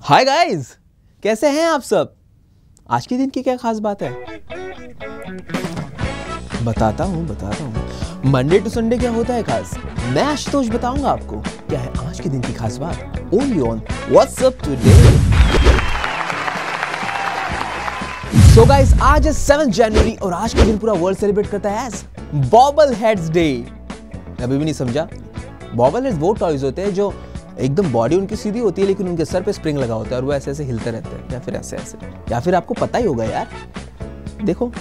Hi guys, कैसे हैं आप सब। आज के दिन की क्या खास बात है बताता हूँ। मंडे टू संडे क्या होता है खास, मैं आशुतोष बताऊंगा आपको क्या है आज के दिन की खास बात। Only on WhatsApp today. So guys, आज है 7 जनवरी और आज के दिन पूरा वर्ल्ड सेलिब्रेट करता है एज बॉबल हेड्स डे। अभी भी नहीं समझा? बॉबल हेड्स वो टॉयज होते हैं जो एकदम बॉडी उनकी सीधी होती है लेकिन उनके सर पे स्प्रिंग लगा होता है और वो ऐसे ऐसे हिलते रहते हैं, या फिर ऐसे ऐसे, या फिर आपको पता ही होगा यार, देखो।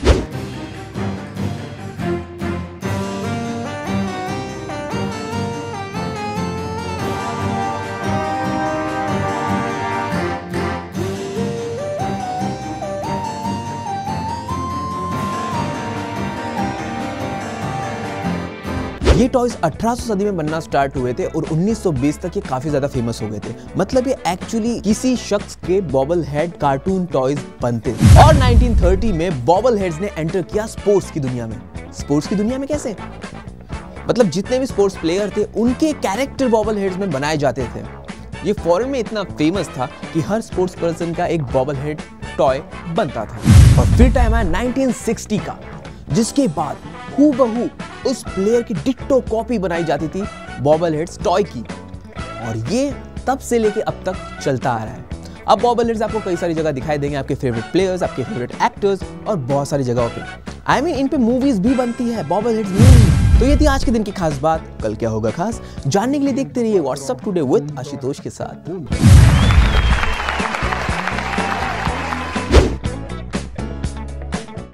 ये टॉयज 1800 सदी में बनना स्टार्ट हुए थे और 1920 तक ये काफी ज्यादा फेमस हो गए थे। मतलब ये एक्चुअली किसी शख्स के बॉबल हेड कार्टून टॉयज बनते थे। और 1930 में बॉबल हेड्स ने एंटर किया स्पोर्ट्स की दुनिया में। स्पोर्ट्स की दुनिया में कैसे? मतलब जितने भी स्पोर्ट्स प्लेयर थे उनके कैरेक्टर बॉबल हेड्स में बनाए जाते थे। ये फॉरेन में इतना फेमस था कि हर स्पोर्ट्स पर्सन का एक बॉबल हेड टॉय बनता था। और फिर टाइम आया 1960 का, जिसके बाद हूबहू उस प्लेयर की डिट्टो कॉपी बनाई जाती थी बॉबल हेड्स टॉय की, और ये तब से लेके अब तक चलता आ रहा है। अब बॉबल हेड्स आपको कई सारी जगह दिखाई देंगे, आपके फेवरेट प्लेयर्स, आपके फेवरेट एक्टर्स और बहुत सारी जगहों पे। आई मीन इन पे मूवीज भी बनती है बॉबल हेड्स मूवी। तो ये थी आज के दिन की खास बात। कल क्या होगा खास जानने के लिए देखते रहिए व्हाट्सअप टुडे विद आशुतोष के साथ।